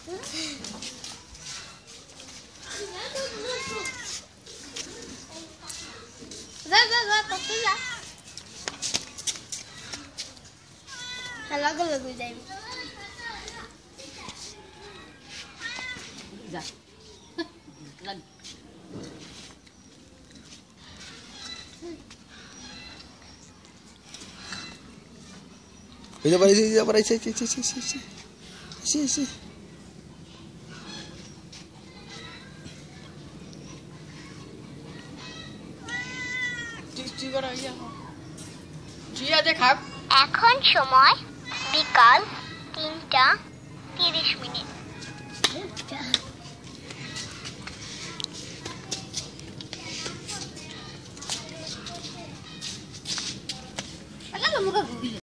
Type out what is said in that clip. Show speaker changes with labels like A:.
A: अलग अलग हो जाएगी। जा लग
B: Ini apa sih? Apa sih? Si.
C: এখন সময় বিকাল 3:30।
A: अलग अलग